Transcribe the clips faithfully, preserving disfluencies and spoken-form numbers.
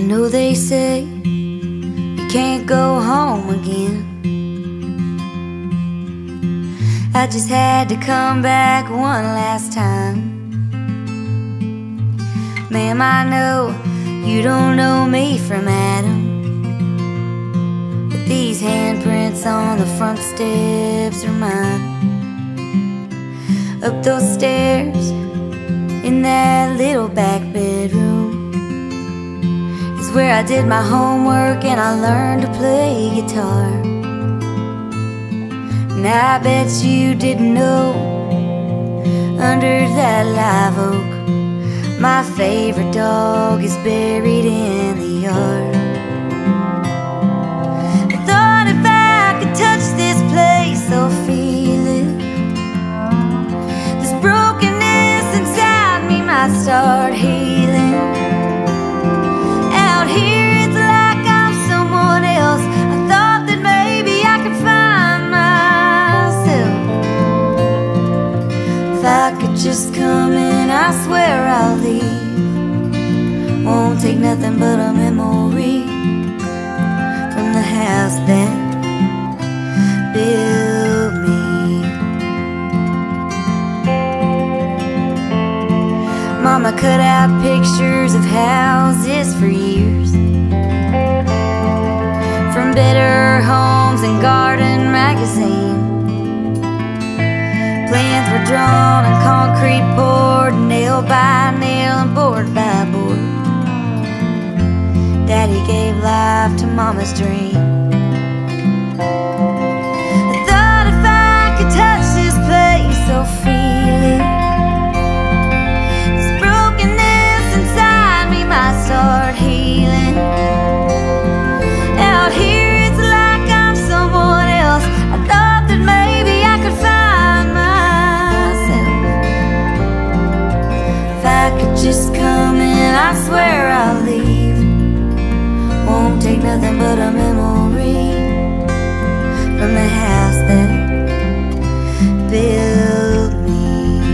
know they say you can't go home again. I just had to come back one last time. Ma'am, I know you don't know me from Adam, but these handprints on the front steps are mine. Up those stairs in that little back bedroom is where I did my homework and I learned to play guitar. And I bet you didn't know, under that live oak, my favorite dog is buried in the yard. I thought if I could touch this place or feel it, this brokenness inside me might start healing. Out here it's like I'm someone else. I thought that maybe I could find myself. If I could just come in, I swear I'll leave. Won't take nothing but a memory from the house that built me. Mama cut out pictures of houses for years, from Better Homes and Garden magazine. Plans were drawn and concrete poured, nail by nail and board by board. Daddy gave life to Mama's dream. I thought if I could touch this place or feel it, this brokenness inside me might start healing. Out here it's like I'm someone else. I thought that maybe I could find myself. If I could just come in, I swear I'll leave. Won't take nothing but a memory from the house that built me.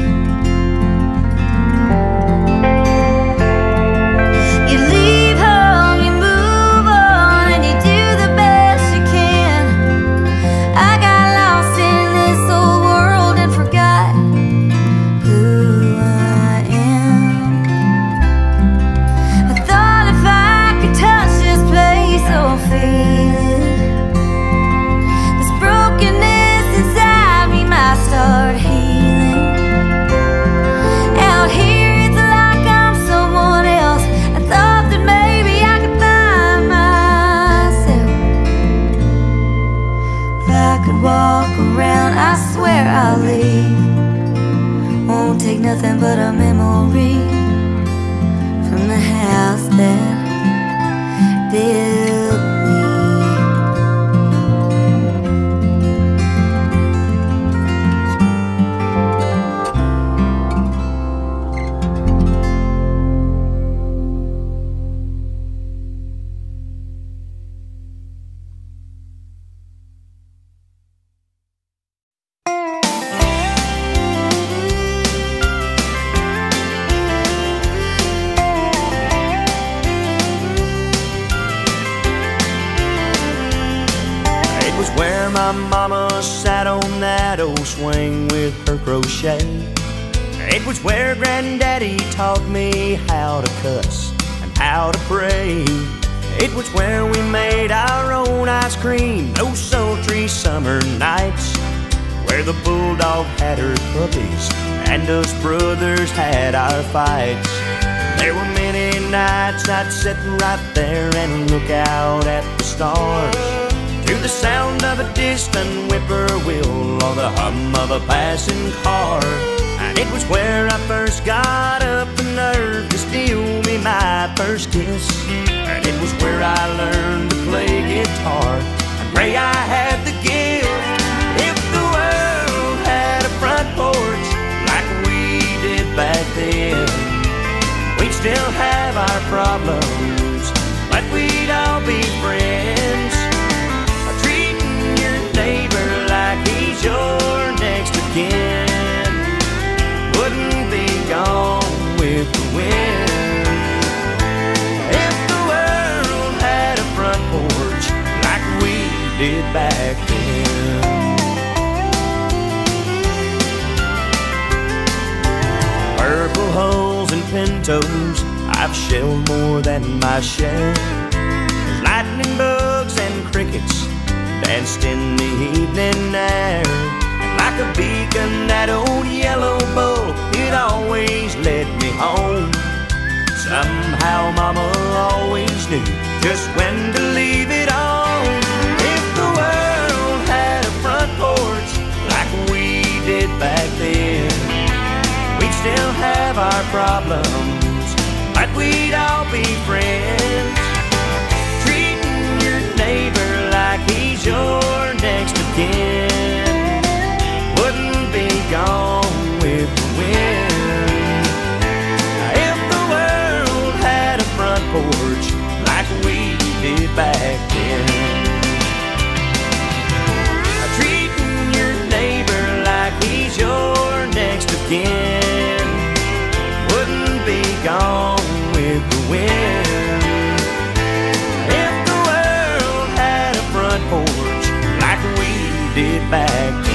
You leave home, you move on, and you do the best you can. I got lost in this old world and forgot who I am. I thought if I could touch this place or feel it, this brokenness inside me might start healing. Out here it's like I'm someone else. I thought that maybe I could find myself. If I could walk around, I swear I'll leave. Won't take nothing but a memory from the house that built me. Where my mama sat on that old swing with her crochet. It was where Granddaddy taught me how to cuss and how to pray. It was where we made our own ice cream those sultry summer nights, where the bulldog had her puppies and us brothers had our fights. There were many nights I'd sit right there and look out at the stars, to the sound of a distant whippoorwill or the hum of a passing car. And it was where I first got up the nerve to steal me my first kiss. And it was where I learned to play guitar and pray I had the gift. If the world had a front porch like we did back then, we'd still have our problems, but we'd all be friends. Neighbor like he's your next of kin wouldn't be gone with the wind. If the world purple hulls and pintos, I've shelled more than my share. There's lightning bugs and crickets danced in the evening air. And like a beacon, that old yellow bull, it always led me home. Somehow Mama always knew just when to leave it on. If the world had a front porch like we did back then, we'd still have our problems, but we'd all be friends. Treating your neighbor like he's your next of kin wouldn't be gone with the wind. If the world had a front porch like we did back then, treating your neighbor like he's your next of kin wouldn't be gone with the wind. If the world had a front porch like we did back then.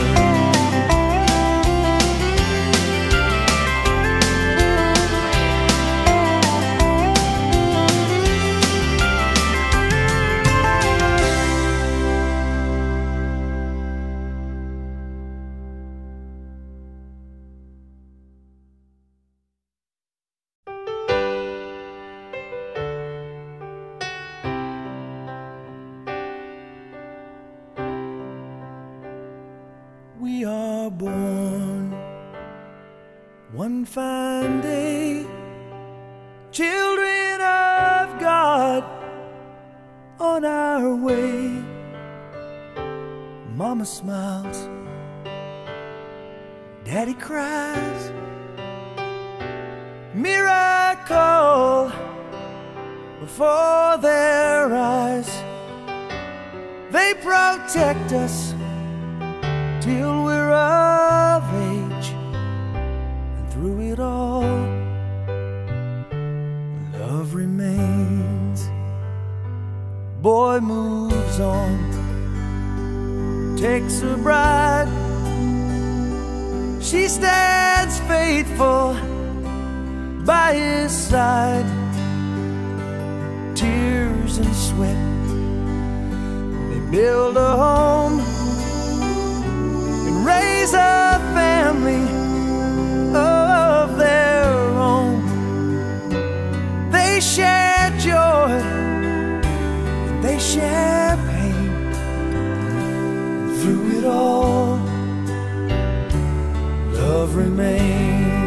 We are born one fine day, children of God, on our way. Mama smiles, Daddy cries. Miracle before their eyes. They protect us till we're of age, and through it all, love remains. Boy moves on, takes a bride. She stands faithful by his side. Tears and sweat, they build a home, raise a family of their own. They share joy, and they share pain. Through it all, love remains.